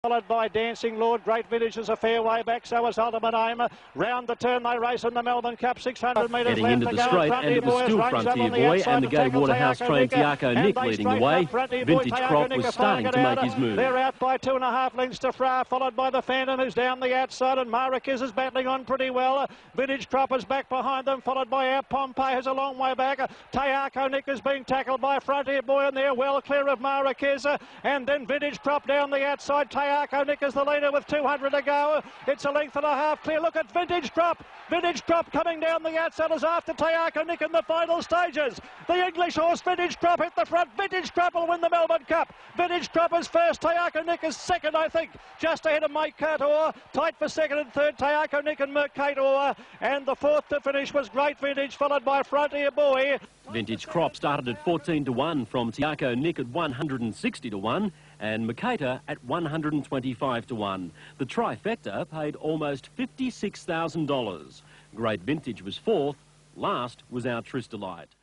Followed by Dancing Lord. Great Vintage is a fair way back, so is Ultimate Aim. Round the turn they race in the Melbourne Cup, 600 metres Heading left into to the go. straight, and it was still Frontier Boy and the Gay Waterhouse trained Tiako Nick leading the way. Vintage Crop was starting to make his move. They're out by 2.5 lengths to Fra, followed by the Phantom, who's down the outside, and Marquez is battling on pretty well. Vintage Crop is back behind them, followed by our Pompey, who's a long way back. Tiako Nick is being tackled by Frontier Boy, and they're well clear of Marquez. And then Vintage Crop down the outside. Tiako Nick is the leader with 200 to go. It's a length and a half clear. Look at Vintage Crop. Vintage Crop coming down the outside is after Tiako Nick in the final stages. The English horse Vintage Crop hit the front. Vintage Crop will win the Melbourne Cup. Vintage Crop is first. Tiako Nick is second, I think, just ahead of Mercator. Tight for second and third, Tiako Nick and Mercator. And the fourth to finish was Great Vintage, followed by Frontier Boy. Vintage Crop started at 14 to 1 from Tiako Nick at 160 to 1 and Mercator at 125 to 1. The trifecta paid almost $56,000. Great Vintage was fourth. Last was our Tristolite.